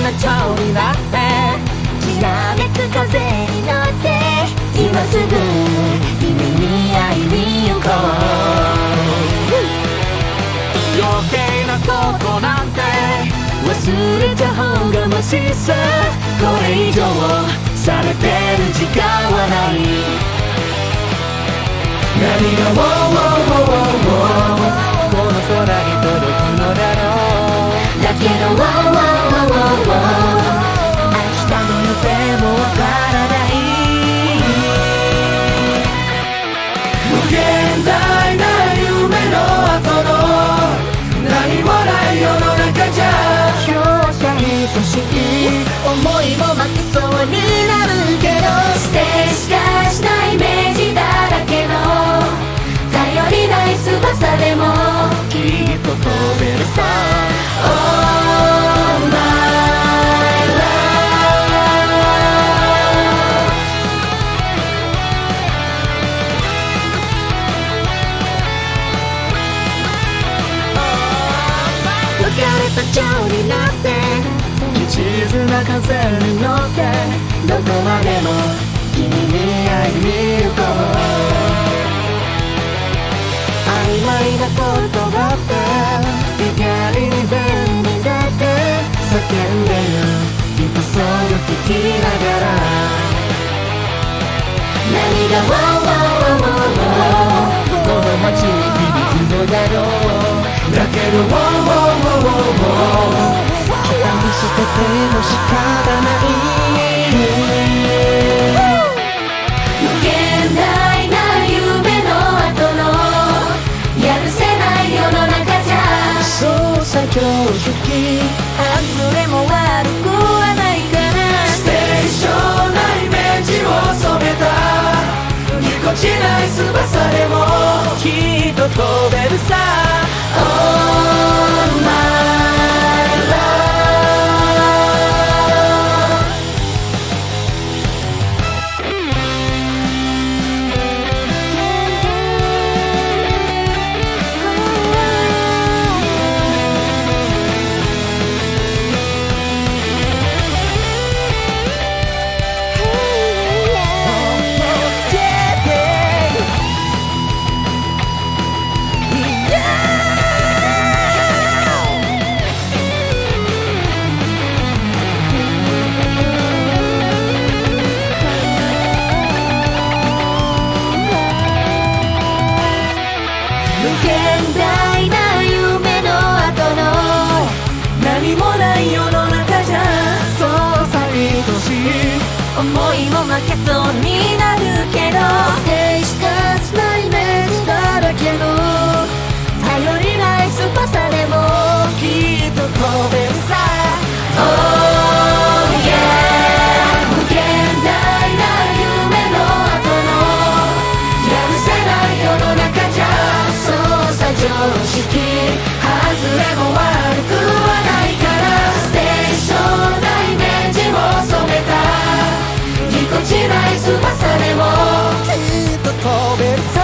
な蝶になってきらめく風に乗って今すぐ君に会いに行こう。余計なことなんて忘れた方がマシさ。これ以上されてる時間はない。何がこの空に届くのだろう。だけど明日の予定もわからない。無限大な夢の後の何もない世の中じゃ今日さ愛しい思いも負けそうになるけどステージしかしないイメージだらけの頼りない翼でもきっと飛べるさ。Oh my love 浮かれた蝶になって一途な風に乗ってどこまでも君に会いに行こう。曖昧な言葉って意外に便利だって叫んでるヒットソング聴きながら何がこの街に響くのだろう。だけど期待してても仕方ない。無限大な夢の後のやるせない世の中じゃそうさ常識外れも悪くはないからステーションなイメージを染めたぎこちない翼でもきっと飛べるさ。Oh my love 無限大な夢の後の何もない世の中じゃそうさ愛しい思いも負けそうになるけどステージしかしないイメージだらけの頼りない翼でもきっと飛べるさ。Oh yeah 無限大な夢の後のやるせない世の中じゃそうさ常識外れも悪くはないからステーションなイメージを染めたぎこちない翼でもきっと飛べる